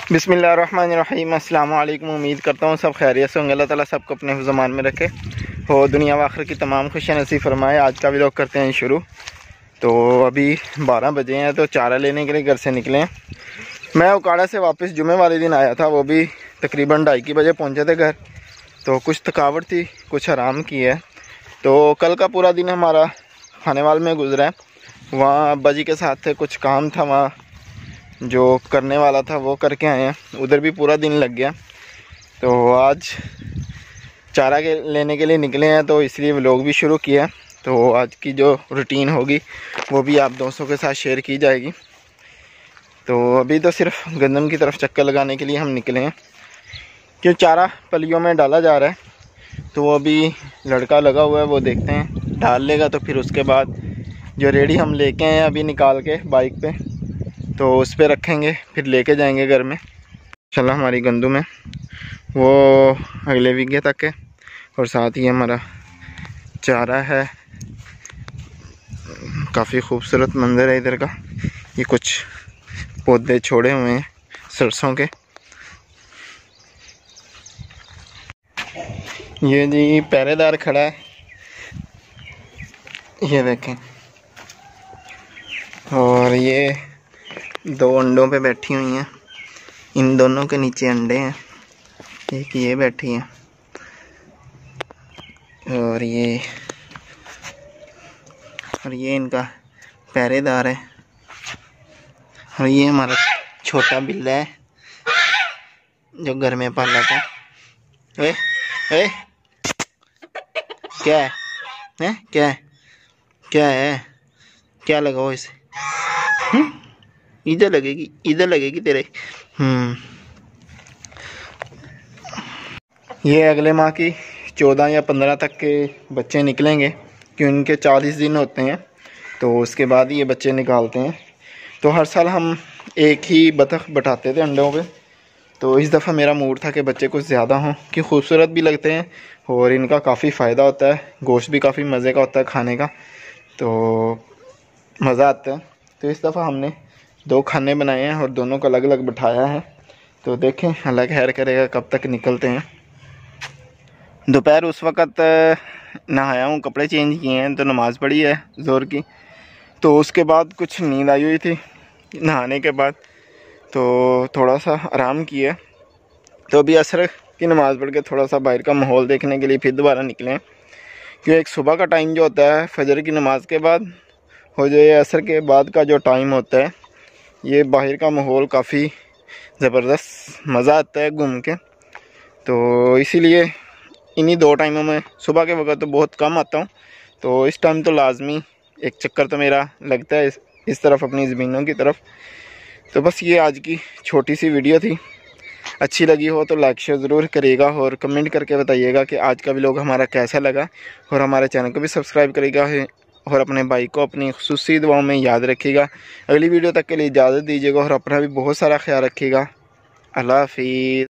बिस्मिल्लाहिर्रहमानिर्रहीम। अस्सलाम वालेकुम। उम्मीद करता हूँ सब खैरियत से होंगे। अल्लाह ताला सबको अपने ज़मान में रखे और दुनिया व आखिर की तमाम खुशियाँ नसीब फरमाए। आज का व्लॉग करते हैं शुरू। तो अभी 12 बजे हैं तो चारा लेने के लिए घर से निकले हैं। मैं उकाड़ा से वापस जुमे वाले दिन आया था, वो भी तकरीबन 2:30 बजे पहुँचे थे घर। तो कुछ थकावट थी, कुछ आराम की है। तो कल का पूरा दिन हमारा खानेवाल में गुजरा है। वहाँ अब्बा जी के साथ थे, कुछ काम था वहाँ जो करने वाला था वो करके आए हैं, उधर भी पूरा दिन लग गया। तो आज चारा के लेने के लिए निकले हैं तो इसलिए व्लॉग भी शुरू किया। तो आज की जो रूटीन होगी वो भी आप दोस्तों के साथ शेयर की जाएगी। तो अभी तो सिर्फ गंदम की तरफ चक्कर लगाने के लिए हम निकले हैं, क्यों चारा पलियों में डाला जा रहा है। तो वो अभी लड़का लगा हुआ है, वो देखते हैं डाल लेगा तो फिर उसके बाद जो रेडी हम लेके आए हैं अभी निकाल के बाइक पे, तो उस पर रखेंगे, फिर लेके जाएंगे घर में। इंशाल्लाह हमारी गंदम है वो अगले वीके तक है और साथ ही हमारा चारा है। काफ़ी खूबसूरत मंज़र है इधर का। ये कुछ पौधे छोड़े हुए हैं सरसों के। ये जी पहरेदार खड़ा है, ये देखें। और ये 2 अंडों पे बैठी हुई हैं, इन दोनों के नीचे अंडे हैं। एक ये बैठी हैं और ये इनका पहरेदार है। और ये हमारा छोटा बिल्ला है जो घर में पाला था। ए, ए, क्या है? क्या है? क्या है? क्या लगाओ इसे? इधर लगेगी तेरे। ये अगले माह की 14 या 15 तक के बच्चे निकलेंगे, कि उनके 40 दिन होते हैं। तो उसके बाद ये बच्चे निकालते हैं। तो हर साल हम एक ही बतख बैठाते थे अंडों पे। तो इस दफ़ा मेरा मूड था कि बच्चे कुछ ज़्यादा हों, कि खूबसूरत भी लगते हैं और इनका काफ़ी फ़ायदा होता है। गोश्त भी काफ़ी मज़े का होता है खाने का, तो मज़ा आता है। तो इस दफ़ा हमने 2 खाने बनाए हैं और दोनों को अलग अलग बिठाया है। तो देखें अल्लाह खैर करेगा कब तक निकलते हैं। दोपहर उस वक़्त नहाया हूँ, कपड़े चेंज किए हैं, तो नमाज़ पढ़ी है ज़ोर की। तो उसके बाद कुछ नींद आई हुई थी नहाने के बाद, तो थोड़ा सा आराम किया। तो अभी असर की नमाज़ पढ़ के थोड़ा सा बाहर का माहौल देखने के लिए फिर दोबारा निकले हैं। क्योंकि एक सुबह का टाइम जो होता है फजर की नमाज़ के बाद, और जो ये असर के बाद का जो टाइम होता है, ये बाहर का माहौल काफ़ी ज़बरदस्त मज़ा आता है घूम के। तो इसीलिए इन्हीं 2 टाइमों में, सुबह के वक्त तो बहुत कम आता हूँ, तो इस टाइम तो लाजमी एक चक्कर तो मेरा लगता है इस तरफ अपनी ज़मीनों की तरफ। तो बस ये आज की छोटी सी वीडियो थी। अच्छी लगी हो तो लाइक शेयर ज़रूर करिएगा और कमेंट करके बताइएगा कि आज का व्लॉग हमारा कैसा लगा। और हमारे चैनल को भी सब्सक्राइब करिएगा और अपने भाई को अपनी खुसूसी दुआओं में याद रखिएगा। अगली वीडियो तक के लिए इजाज़त दीजिएगा और अपना भी बहुत सारा ख्याल रखिएगा। अल्लाह हाफिज़।